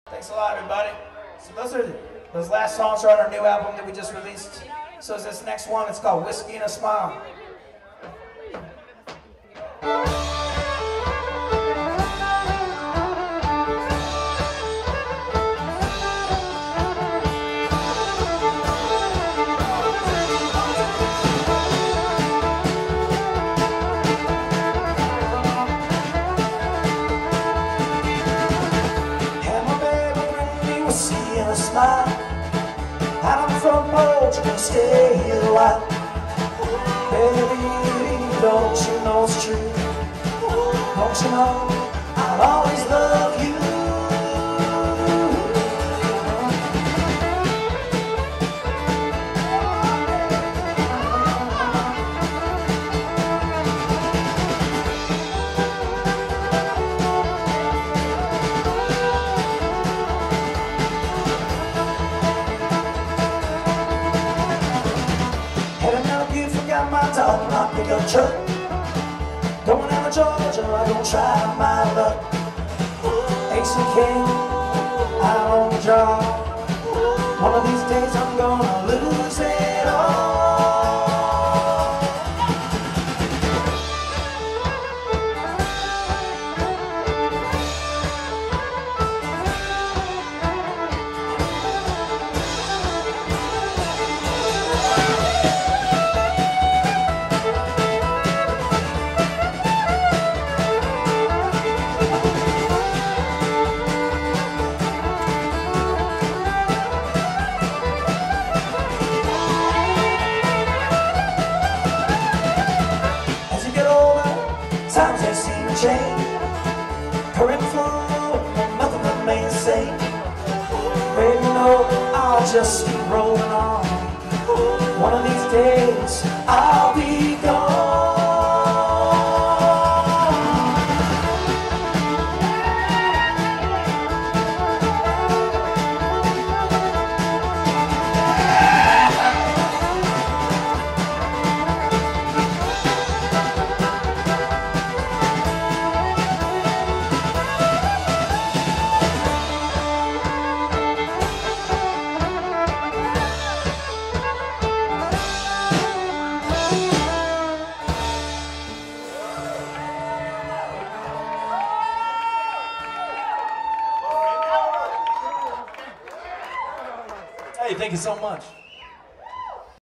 Thanks a lot, everybody. So those last songs are on our new album that we just released. So is this next one, it's called Whiskey and a Smile. I'm from Portugal, gonna stay here a while. Baby, don't you know it's true? Don't you know I'll always love you? My dog, my pickup truck. Going down to Georgia, I'm gonna try my luck. Ace and king, out on the draw. One of these days I'm gonna lose it all. Times they seem to change, current flow, nothing remains the same. Baby, you know, I'll just keep rolling on. One of these days, I'll be gone. Hey, thank you so much.